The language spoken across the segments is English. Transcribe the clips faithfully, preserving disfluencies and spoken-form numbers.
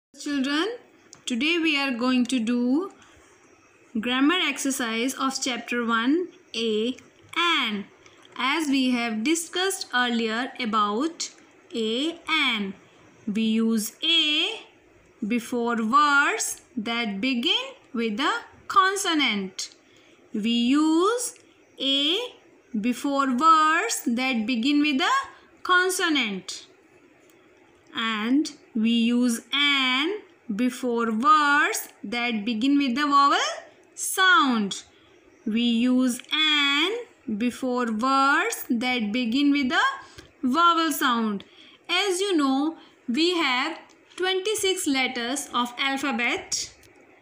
Children, today we are going to do grammar exercise of chapter one A and as we have discussed earlier about a and we use a before words that begin with a consonant. We use a before words that begin with a consonant. And we use an before words that begin with the vowel sound. We use an before words that begin with the vowel sound. As you know, we have twenty-six letters of alphabet.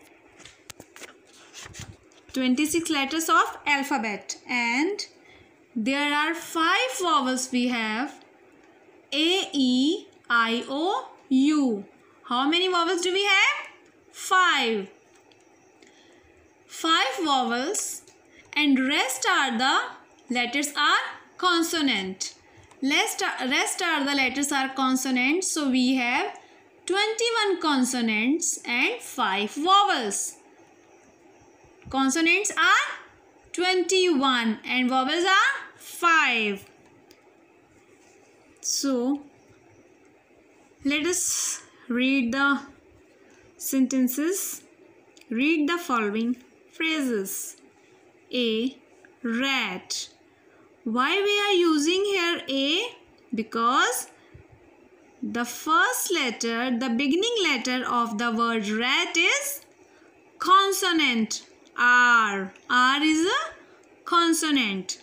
twenty-six letters of alphabet and there are five vowels we have. A, E, I, O, U. How many vowels do we have? Five. Five vowels and rest are the letters are consonant. Rest, rest are the letters are consonants. So we have twenty-one consonants and five vowels. Consonants are twenty-one and vowels are five. So let us read the sentences. Read the following phrases. A. Rat. Why we are using here A? Because the first letter, the beginning letter of the word rat is consonant R. R is a consonant.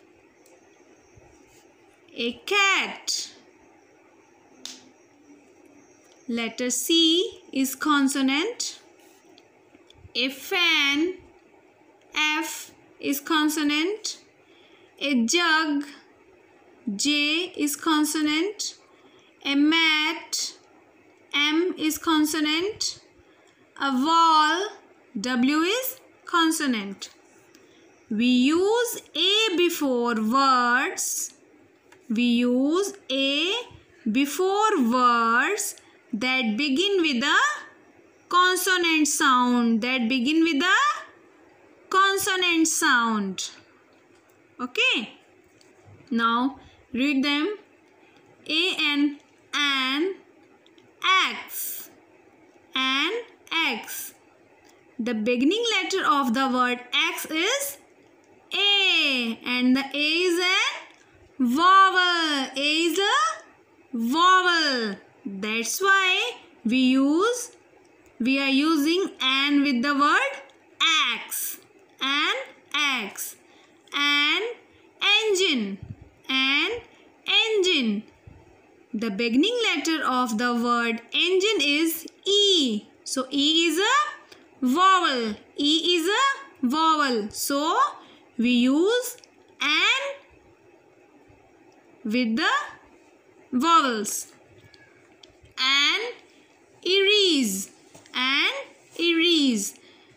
A cat. Letter C is consonant. A fan. F is consonant. A jug. J is consonant. A mat. M is consonant. A wall. W is consonant. We use A before words. We use A before words that begin with a consonant sound. That begin with a consonant sound. Okay. Now read them. A and an, X, an, X. The beginning letter of the word X is A and the A is an vowel. A is a vowel. That's why we use, we are using an with the word X. An, X. An engine. An engine. The beginning letter of the word engine is E. So E is a vowel. E is a vowel. So we use an with the vowels. An erase. An erase.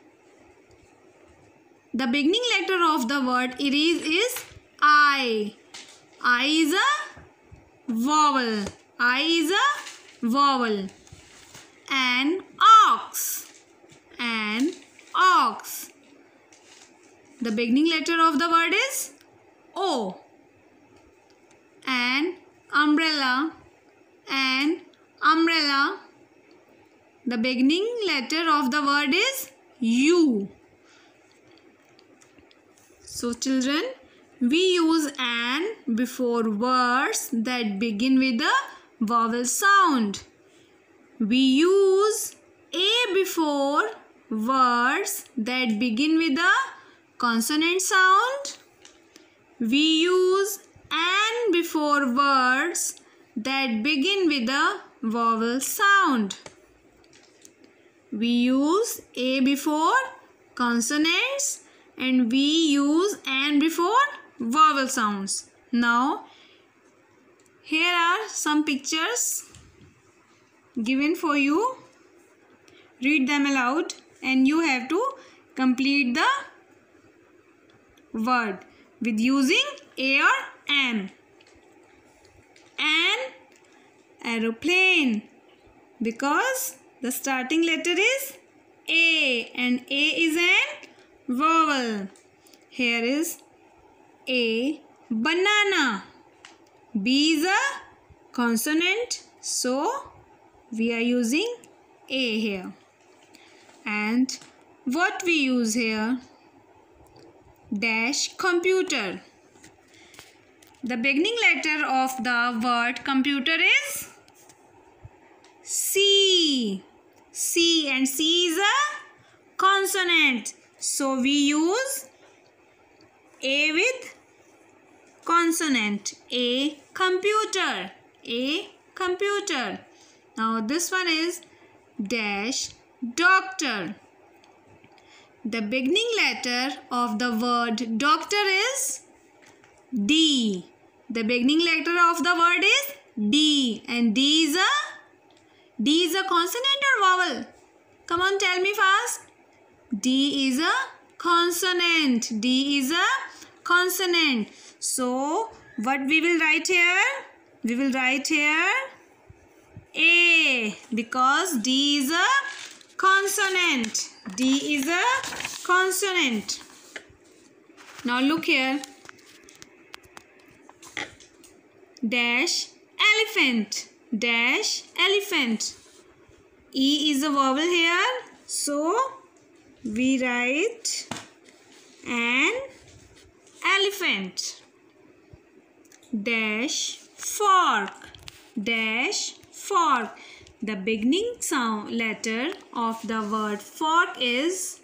The beginning letter of the word erase is I. I is a vowel. I is a vowel. An ox. An ox. The beginning letter of the word is O. An umbrella. An umbrella. The beginning letter of the word is U. So children, we use an before words that begin with a vowel sound. We use A before words that begin with a consonant sound. We use an before words that begin with a vowel sound. We use A before consonants and we use an before vowel sounds. Now, here are some pictures given for you. Read them aloud and you have to complete the word with using A or an. An aeroplane because The starting letter is A, and A is an vowel. Here is A, banana. B is a consonant, so we are using A here. And what we use here? Dash computer. The beginning letter of the word computer is C. C, and C is a consonant. So we use A with consonant. A computer. A computer. Now this one is dash doctor. The beginning letter of the word doctor is D. The beginning letter of the word is D, and D is a D is a consonant or vowel? Come on, tell me fast. D is a consonant. D is a consonant. So, what we will write here? We will write here A, because D is a consonant. D is a consonant. Now look here. Dash elephant. Dash elephant. E is a vowel here, so we write an elephant. Dash fork. Dash fork. The beginning sound letter of the word fork is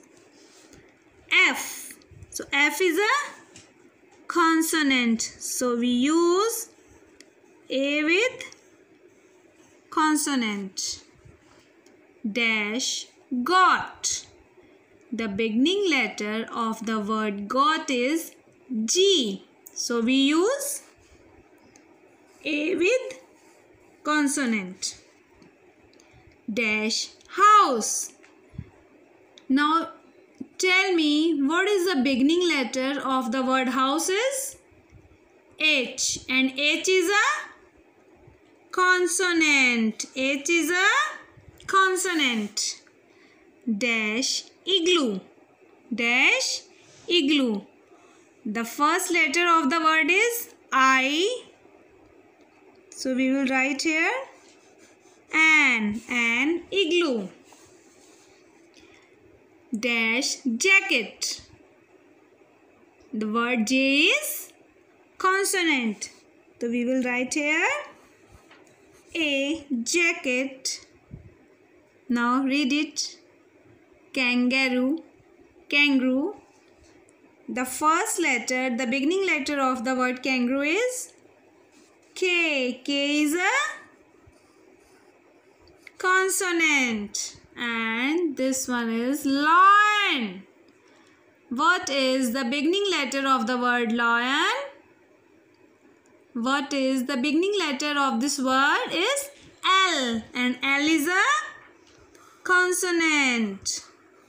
F. So F is a consonant, so we use A with consonant. Dash got. The beginning letter of the word got is G, so we use A with consonant. Dash house. Now tell me, what is the beginning letter of the word house is? H, and H is a consonant. H is a consonant. Dash igloo. Dash igloo. The first letter of the word is I, so we will write here an, an igloo. Dash jacket. The word J is consonant, so we will write here a jacket. Now read it. Kangaroo. Kangaroo. The first letter, the beginning letter of the word kangaroo is K. K is a consonant. And this one is lion. What is the beginning letter of the word lion? What is the beginning letter of this word is L, and L is a consonant.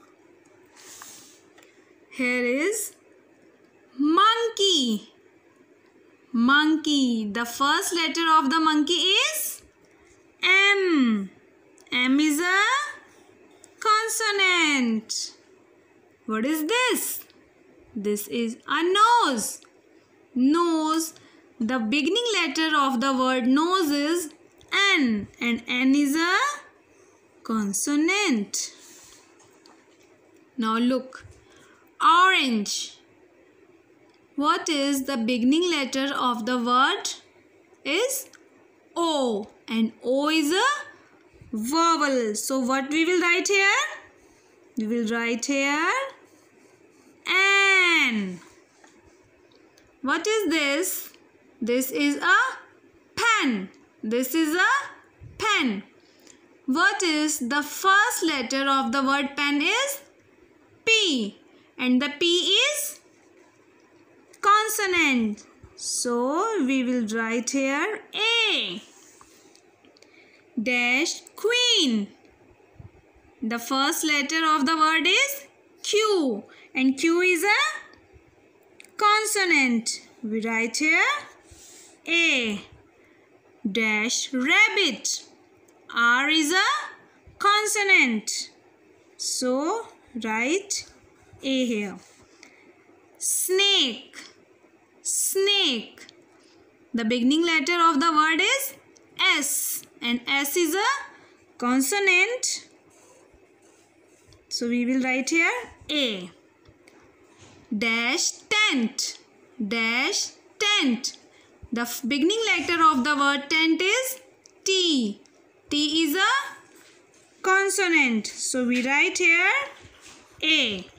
Here is monkey. Monkey. The first letter of the monkey is M. M is a consonant. What is this? This is a nose. Nose. The beginning letter of the word nose is N, and N is a consonant. Now look. Orange. What is the beginning letter of the word? Is O, and O is a vowel. So what we will write here? We will write here N. What is this? This is a pen. This is a pen. What is the first letter of the word pen is P, and the P is consonant. So we will write here A. Dash queen. The first letter of the word is Q, and Q is a consonant. We write here A. Dash rabbit. R is a consonant. So write A here. Snake. Snake. The beginning letter of the word is S, and S is a consonant. So we will write here A. Dash tent. Dash tent. The beginning letter of the word tent is T. T is a consonant. So we write here A.